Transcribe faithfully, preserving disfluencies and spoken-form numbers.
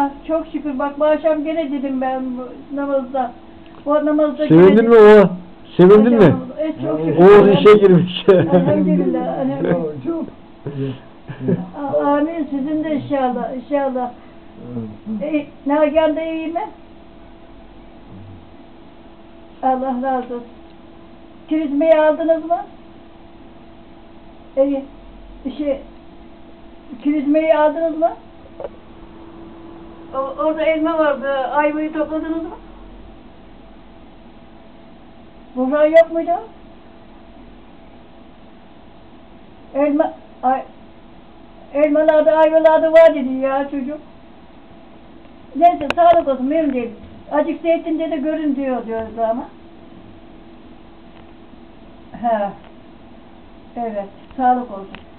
Ah çok şükür bak bu akşam gene dedim ben bu namazda. O namazda Sevindin mi o? Sevindin mi? E, çok şükür. Oğuz işe girmiş. Elhamdülillah. elhamdülillah. Amin sizin de inşallah. İnşallah. E, Nagihan da iyi mi? Allah razı olsun. Kirizmeyi aldınız mı? İyi. Şey, kirizmeyi aldınız mı? O, orada elma vardı. Ayvayı topladınız mı? Burhan yok muydu? Elma, ay, elmalarda, ayvalarda var dedi ya çocuk. Neyse sağlık olsun, mühim değil. Acık zeytinde de görün diyor diyoruz ama. Ha. Evet, sağlık olsun.